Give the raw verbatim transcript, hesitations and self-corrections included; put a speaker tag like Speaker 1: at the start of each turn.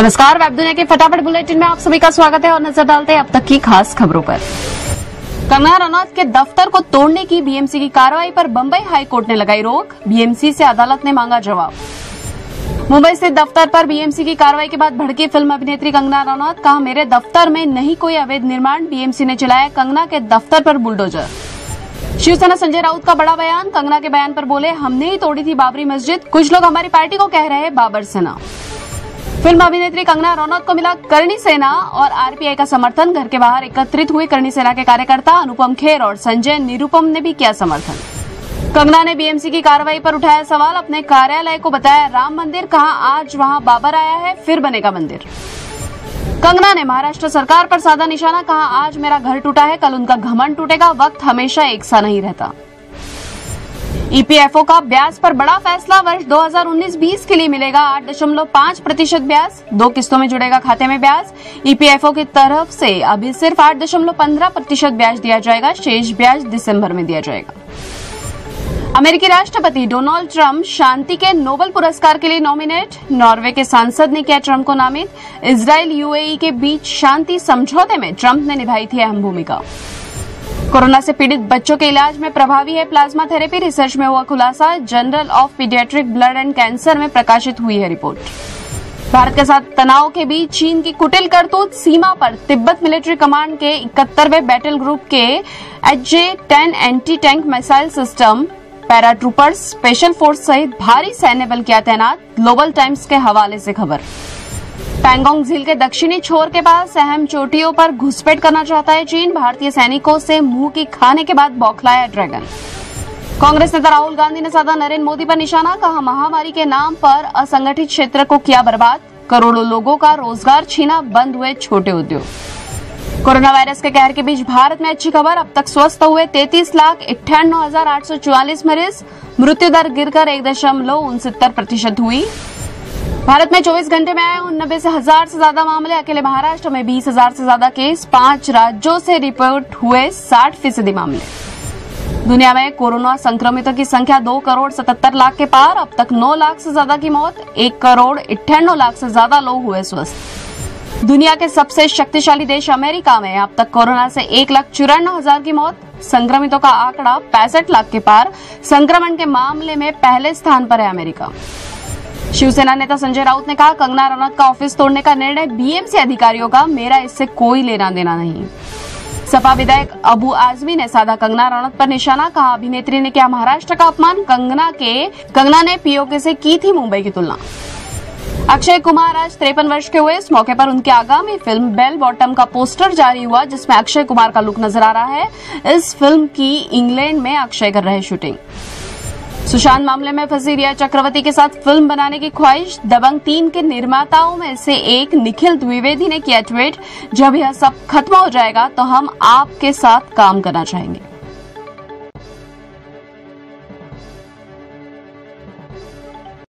Speaker 1: नमस्कार, वेब दुनिया के फटाफट बुलेटिन में आप सभी का स्वागत है और नजर डालते हैं अब तक की खास खबरों पर। कंगना रनौत के दफ्तर को तोड़ने की बीएमसी की कार्रवाई पर बंबई हाई कोर्ट ने लगाई रोक। बीएमसी से अदालत ने मांगा जवाब। मुंबई स्थित दफ्तर पर बीएमसी की कार्रवाई के बाद भड़की फिल्म अभिनेत्री कंगना रनौत, कहा मेरे दफ्तर में नहीं कोई अवैध निर्माण। बीएमसी ने चलाया कंगना के दफ्तर पर बुलडोजर। शिवसेना संजय राउत का बड़ा बयान, कंगना के बयान पर बोले हमने ही तोड़ी थी बाबरी मस्जिद, कुछ लोग हमारी पार्टी को कह रहे हैं बाबर सेना। फिल्म अभिनेत्री कंगना रनौत को मिला करणी सेना और आरपीआई का समर्थन। घर के बाहर एकत्रित हुए करणी सेना के कार्यकर्ता अनुपम खेर और संजय निरुपम ने भी किया समर्थन। कंगना ने बीएमसी की कार्रवाई पर उठाया सवाल, अपने कार्यालय को बताया राम मंदिर, कहा आज वहां बाबर आया है फिर बनेगा मंदिर। कंगना ने महाराष्ट्र सरकार पर साधा निशाना, कहा आज मेरा घर टूटा है कल उनका घमंड टूटेगा, वक्त हमेशा एक सा नहीं रहता। ईपीएफओ का ब्याज पर बड़ा फैसला, वर्ष दो हज़ार उन्नीस बीस के लिए मिलेगा आठ दशमलव पाँच प्रतिशत ब्याज, दो किस्तों में जुड़ेगा खाते में ब्याज। ईपीएफओ की तरफ से अभी सिर्फ आठ दशमलव पंद्रह प्रतिशत ब्याज दिया जाएगा, शेष ब्याज दिसंबर में दिया जाएगा। अमेरिकी राष्ट्रपति डोनाल्ड ट्रंप शांति के नोबेल पुरस्कार के लिए नॉमिनेट, नॉर्वे के सांसद ने किया ट्रंप को नामित। इजराइल यूएई के बीच शांति समझौते में ट्रंप ने निभाई थी अहम भूमिका। कोरोना से पीड़ित बच्चों के इलाज में प्रभावी है प्लाज्मा थेरेपी, रिसर्च में हुआ खुलासा। Journal of paediatric blood and cancer में प्रकाशित हुई है रिपोर्ट। भारत के साथ तनाव के बीच चीन की कुटिल करतूत, सीमा पर तिब्बत मिलिट्री कमांड के इकहत्तरवें बैटल ग्रुप के H J ten anti tank missile system, paratroopers, special force सहित भारी सैन्य बल किया तैनात। ग्लोबल टाइम्स के हवाले से खबर। पैंगोंग झील के दक्षिणी छोर के पास अहम चोटियों पर घुसपैठ करना चाहता है चीन, भारतीय सैनिकों से मुंह की खाने के बाद बौखलाया ड्रैगन। कांग्रेस नेता राहुल गांधी ने साधा नरेंद्र मोदी पर निशाना, कहा महामारी के नाम पर असंगठित क्षेत्र को किया बर्बाद, करोड़ों लोगों का रोजगार छीना, बंद हुए छोटे उद्योग। कोरोना वायरस के कहर के बीच भारत में अच्छी खबर, अब तक स्वस्थ हुए तैंतीस लाख इक्यानवे हजार आठ सौ चौवालीस मरीज, मृत्यु दर गिरकर एक दशमलव उनसत्तर प्रतिशत हुई। भारत में चौबीस घंटे में आए नब्बे से हजार से ज्यादा मामले, अकेले महाराष्ट्र में बीस हजार से ज्यादा केस, पांच राज्यों से रिपोर्ट हुए साठ फीसदी मामले। दुनिया में कोरोना संक्रमितों की संख्या दो करोड़ सतहत्तर लाख के पार, अब तक नौ लाख से ज्यादा की मौत, एक करोड़ इक्यानवे लाख से ज्यादा लोग हुए स्वस्थ। दुनिया के सबसे शक्तिशाली देश अमेरिका में अब तक कोरोना से एक लाख चौरानवे हजार की मौत, संक्रमितों का आंकड़ा पैंसठ लाख के पार, संक्रमण के मामले में पहले स्थान पर है अमेरिका। शिवसेना नेता संजय राउत ने कहा कंगना रनौत का ऑफिस तोड़ने का निर्णय बीएमसी अधिकारियों का, मेरा इससे कोई लेना देना नहीं। सपा विधायक अबू आजमी ने साधा कंगना रनौत पर निशाना, कहा अभिनेत्री ने किया महाराष्ट्र का अपमान, कंगना के कंगना ने पीओके से की थी मुंबई की तुलना। अक्षय कुमार आज तिरपन वर्ष के हुए, इस मौके पर उनकी आगामी फिल्म बेल बॉटम का पोस्टर जारी हुआ जिसमें अक्षय कुमार का लुक नजर आ रहा है। इस फिल्म की इंग्लैंड में अक्षय कर रहे शूटिंग। सुशांत मामले में फंसी रिया चक्रवर्ती के साथ फिल्म बनाने की ख्वाहिश, दबंग तीन के निर्माताओं में से एक निखिल द्विवेदी ने किया ट्वीट, जब यह सब खत्म हो जाएगा तो हम आपके साथ काम करना चाहेंगे।